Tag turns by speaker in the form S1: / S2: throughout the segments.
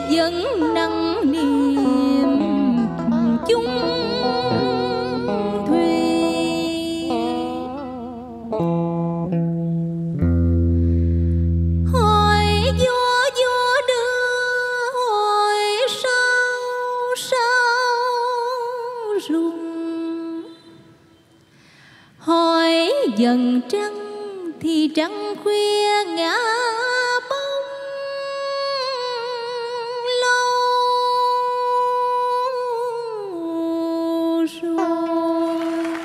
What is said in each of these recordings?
S1: vẫn nặng niềm chung thủy. Hỏi vua vua đưa, hỏi sao sao rung. Hỏi dần trăng thì trăng khuya ngã bóng lâu rồi.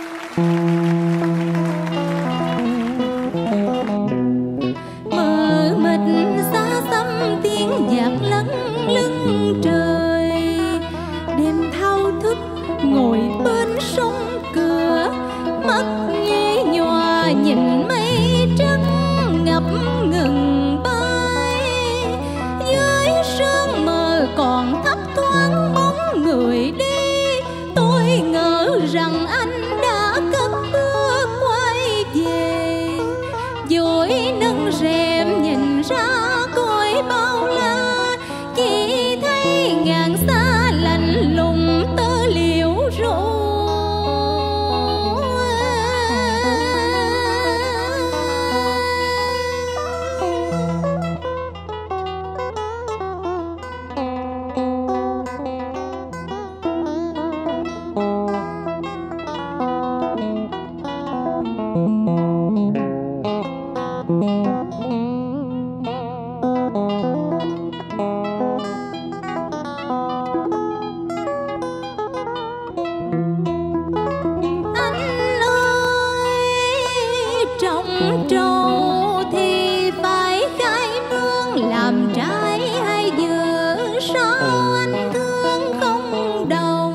S1: Mờ mịt xa xăm tiếng nhạc lâng lưng trời. Đêm thao thức ngồi bên sông cửa, mắt nghe nhòa nhìn mây trắng ngập ngừng bay. Dưới sương mờ còn thấp thoáng bóng người đi. Tôi ngỡ rằng anh đã cất bước quay về, vội nâng rèm nhìn ra coi bao la. Chỉ thấy ngàn xa lạnh lùng tơ liễu rũ. Trâu thì phải khai nương làm trái hay vợ, sao anh thương không đồng.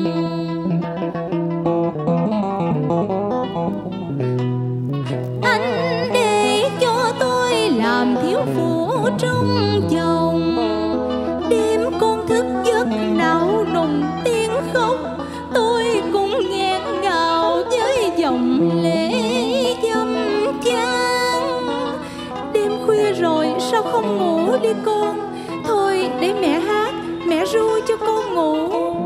S1: Anh để cho tôi làm thiếu phụ trong chồng. Đêm con thức giấc não nùng tiếng khóc, tôi cũng nghẹn ngào với dòng lệ dâm chan. Đêm khuya rồi sao không ngủ đi con? Thôi để mẹ hát, mẹ ru cho con ngủ.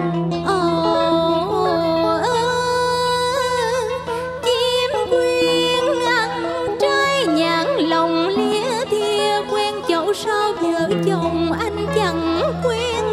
S1: Chim quyên ăn trái nhãn lòng lía thia, quen chậu sao vợ chồng anh chẳng quen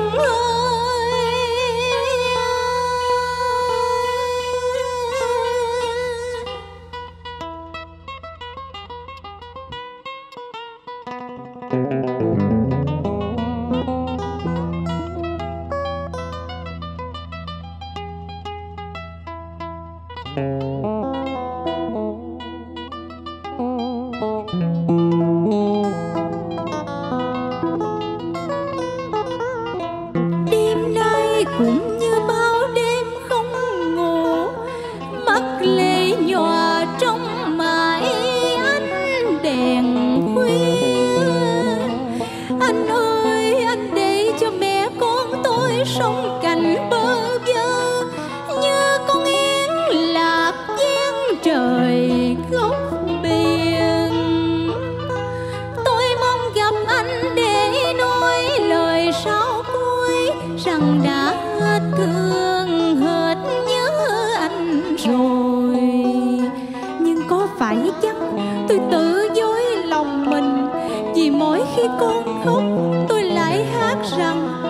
S1: đêm nay cũng như bao đêm không ngủ, mắt lệ nhòa trong mãi ánh đèn khuya. Anh ơi anh để cho mẹ con tôi sống cạnh bơ vơ, như con yến lạc giang trời góc biển. Tôi mong gặp anh để nói lời sau cuối, rằng đã hết thương hết nhớ anh rồi. Nhưng có phải chăng tôi tự dối lòng mình, vì mỗi khi con khóc tôi lại hát rằng